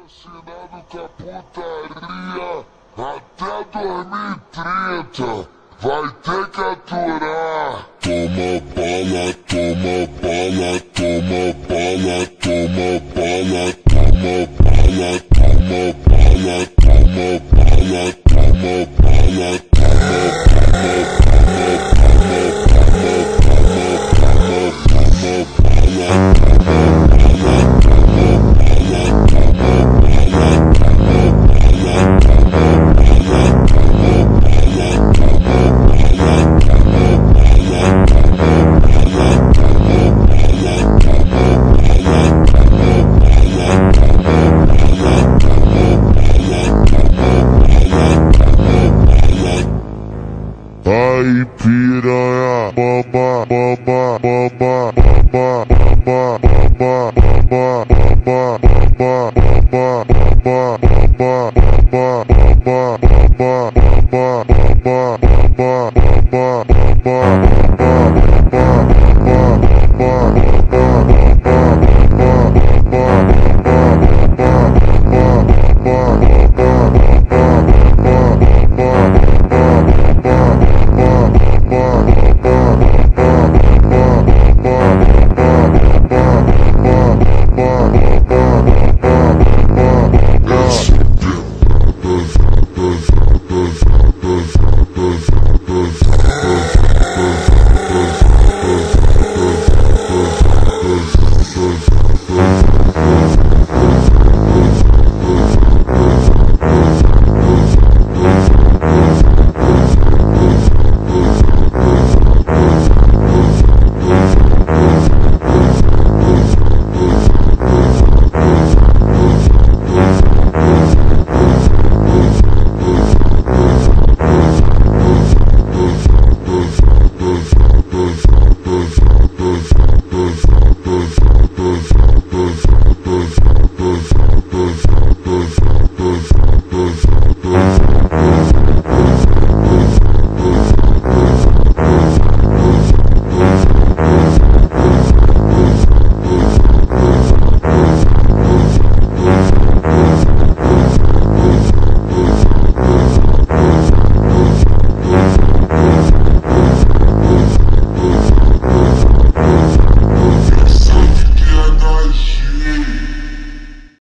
Assinado com a putaria até 2030. Vai ter que aturar. Toma bala, toma bala, toma bala, toma bala, toma bala, toma bala, toma bala, toma bala, ai piranha, mama, mama, mama, mama, mama, mama, mama, mama, mama, mama, mama, mama, mama, mama,